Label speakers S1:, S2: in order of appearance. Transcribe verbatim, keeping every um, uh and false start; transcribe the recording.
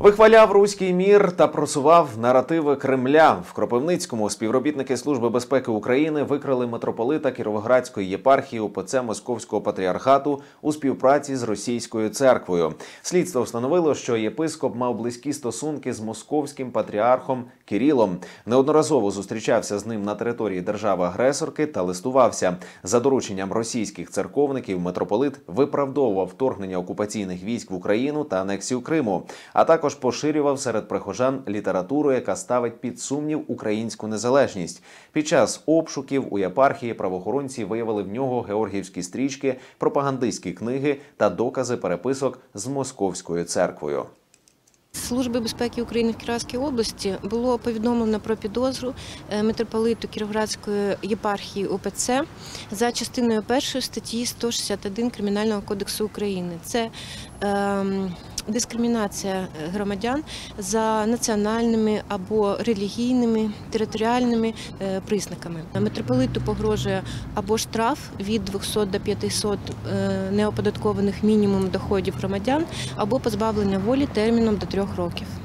S1: Вихваляв руський мір та просував наративи Кремля. В Кропивницькому співробітники Служби безпеки України викрили митрополита Кіровоградської єпархії УПЦ Московського патріархату у співпраці з російською церквою. Слідство встановило, що єпископ мав близькі стосунки з московським патріархом Кирилом. Неодноразово зустрічався з ним на території держави-агресорки та листувався. За дорученням російських церковників митрополит виправдовував вторгнення окупаційних військ в Україну та анексію Криму, а також поширював серед прихожан літературу, яка ставить під сумнів українську незалежність. Під час обшуків у єпархії правоохоронці виявили в нього георгіївські стрічки, пропагандистські книги та докази переписок з московською церквою.
S2: Служби безпеки України в Кіровоградській області було повідомлено про підозру митрополиту Кіровоградської єпархії УПЦ за частиною першої статті сто шістдесят один Кримінального кодексу України. Це е, дискримінація громадян за національними або релігійними, територіальними е, признаками. Митрополиту погрожує або штраф від двохсот до п'ятисот е, неоподаткованих мінімум доходів громадян, або позбавлення волі терміном до трьох років.